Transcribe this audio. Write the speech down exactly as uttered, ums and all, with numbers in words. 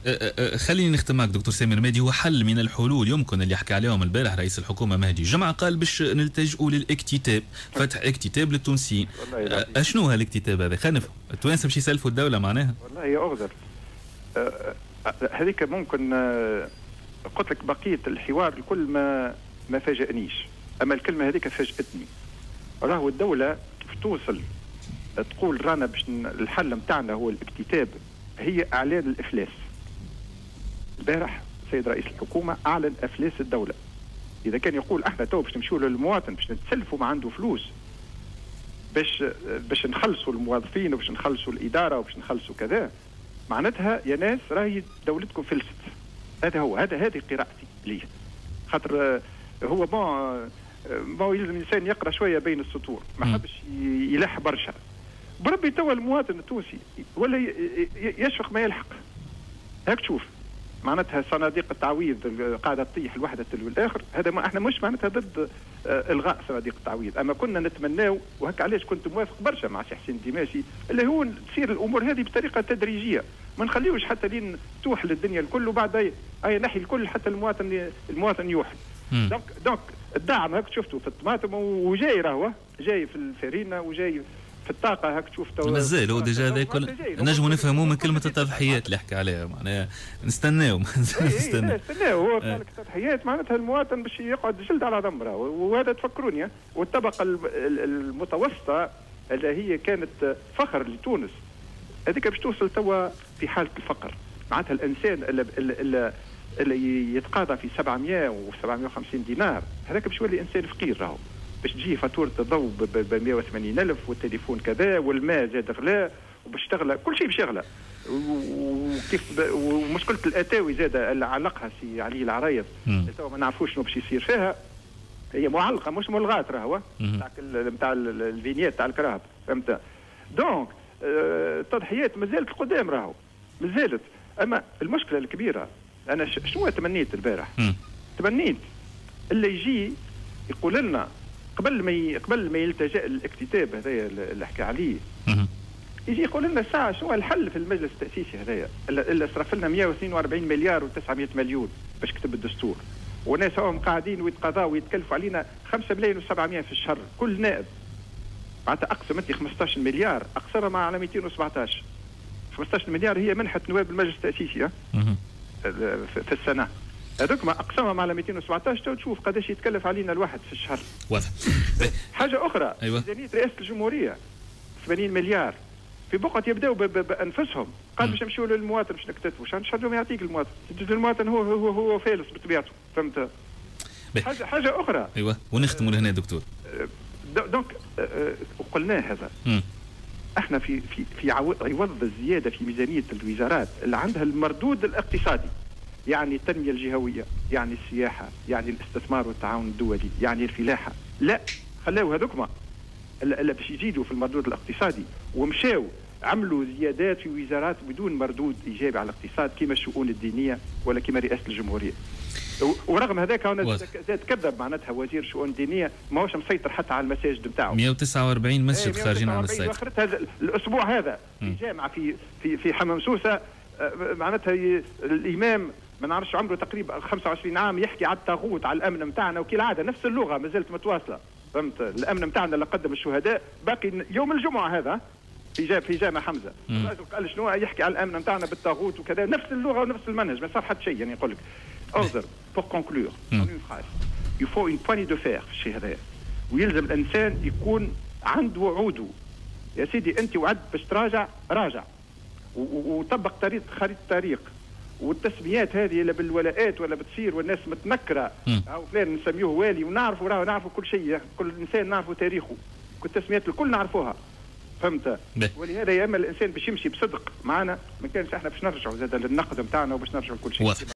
خليني نختم معك دكتور سامر مهدي. هو حل من الحلول يمكن اللي حكى عليهم البارح رئيس الحكومه مهدي جمعه، قال باش نلتجئوا للاكتتاب، فتح اكتتاب للتونسيين. اشنو هالاكتتاب هذا؟ خلينا نفهم، التوانسه باش يسلفوا الدوله معناها؟ والله يا اغدر هذيك ممكن قلت لك بقيه الحوار الكل ما ما فاجأنيش، اما الكلمه هذيك فاجأتني. راهو الدوله كيف توصل تقول رانا باش الحل نتاعنا هو الاكتتاب، هي اعلان الافلاس. البارح السيد رئيس الحكومه اعلن افلاس الدوله. اذا كان يقول احنا تو باش نمشيو للمواطن باش نتسلفوا ما عنده فلوس باش باش نخلصوا الموظفين وباش نخلصوا الاداره وباش نخلصوا كذا، معناتها يا ناس راهي دولتكم فلست. هذا هو، هذا هذه قراءتي ليه. خاطر هو ما ما يلزم الانسان يقرا شويه بين السطور، ما حبش يلح برشا. بربي توا المواطن التونسي ولا يشفق ما يلحق. هاك تشوف معناتها صناديق التعويض قاعده تطيح الوحده تلو الاخر. هذا ما احنا مش معناتها ضد الغاء صناديق التعويض، اما كنا نتمناو، وهك علاش كنت موافق برشا مع سي حسين الدماشي، اللي هو تصير الامور هذه بطريقه تدريجيه، ما نخليوش حتى لين توح للدنيا الكل وبعد اي نحي الكل حتى المواطن المواطن يوحل. دونك دونك الدعم هاك شفتوا في الطماطم وجاي راهو جاي في الفرينه وجاي في الطاقه. هاك شوف تو مازال هو ديجا هذا كل نجموا نفهموه من كلمه التضحيات اللي حكى عليها، معناها نستناو نستناو نستناو هو قال لك التضحيات معناتها المواطن باش يقعد جلد على ضمره، وهذا تفكروني. والطبقه المتوسطه اللي هي كانت فخر لتونس هذيك باش توصل توا في حاله الفقر. معناتها الانسان اللي, اللي, اللي يتقاضى في سبعمائة و سبعمائة وخمسين دينار هذاك باش يولي انسان فقير. راهو باش تجي فاتوره الضوء ب مائة وثمانين ألف والتليفون كذا والماء زاد غلا وباش تغلى كل شيء باش يغلى. وكيف ومشكله الاتاوي زاد اللي علقها سي علي العرايض تو ما نعرفوش شنو باش يصير فيها. هي معلقه مش ملغات راهو نتاع نتاع الفينيات تاع الكراهب، فهمت؟ دونك التضحيات مازالت القدام راهو مازالت. اما المشكله الكبيره انا شنو تمنيت البارح؟ تمنيت اللي يجي يقول لنا قبل ما قبل ما يلتجأ الاكتتاب هذايا اللي حكى عليه، يجي يقول لنا ساعه شنو الحل في المجلس التاسيسي هذايا اللي صرف لنا مائة واثنين وأربعين مليار وتسعمائة مليون باش كتب الدستور، والناس هم قاعدين ويتقاضوا ويتكلفوا علينا خمسة ملايين وسبعمائة في الشهر كل نائب. معناتها اقسم انت خمسطاش مليار اقسمها على مئتين وسبعطاش. خمسطاش مليار هي منحه نواب المجلس التاسيسي في السنه. هذوك ما اقسمهم على مئتين وسبعطاش تو تشوف قداش يتكلف علينا الواحد في الشهر. واضح. حاجه اخرى ميزانيه رئاسه الجمهوريه ثمانين مليار في بقعه يبداوا بانفسهم. قال باش نمشيو للمواطن باش نكتتفوا شنو شنو ما يعطيك المواطن؟ المواطن هو هو هو فالس بطبيعته، فهمت؟ حاجه حاجه اخرى. ايوه ونختموا لهنا دكتور. دونك وقلنا هذا م. احنا في في في عوض الزياده في ميزانيه الوزارات اللي عندها المردود الاقتصادي، يعني التنميه الجهويه، يعني السياحه، يعني الاستثمار والتعاون الدولي، يعني الفلاحه، لا خلاو هذوكما اللي باش يزيدوا في المردود الاقتصادي ومشاو عملوا زيادات في وزارات بدون مردود ايجابي على الاقتصاد كما الشؤون الدينيه ولا كما رئاسه الجمهوريه. ورغم هذاك هنا زاد كذب معناتها وزير الشؤون الدينيه ماهوش مسيطر حتى على المساجد نتاعو. مئة وتسعة وأربعين مسجد خارجين عن السيطره. واخرتها الاسبوع هذا في جامعه في في في حمام سوسه معناتها الامام ما نعرفش عمره تقريبا خمسة وعشرين عام يحكي على الطاغوت على الامن نتاعنا وكالعاده نفس اللغه ما زالت متواصله، فهمت؟ الامن نتاعنا اللي قدم الشهداء باقي يوم الجمعه هذا في جا في جامع حمزه الراجل قال شنو يحكي على الامن نتاعنا بالطاغوت وكذا، نفس اللغه ونفس المنهج ما صار حتى شيء. يعني يقول لك اوردر بور كونكلور اون فراز يفو اون بواني دو فير في الشيء هذا، ويلزم الانسان يكون عنده وعوده. يا سيدي انت وعدت باش تراجع راجع وطبق طريقه خريطه الطريق. والتسميات هذه اللي بالولاءات ولا بتصير والناس متنكره او فلان نسميوه والي ونعرفوا راه نعرفوا كل شيء، كل انسان نعرفوا تاريخه، كل التسميات الكل نعرفوها، فهمت؟ ولهذا يا اما الانسان باش يمشي بصدق معنا ما كانش احنا باش نرجعوا زاد للنقد نتاعنا وباش نرجعوا لكل شيء.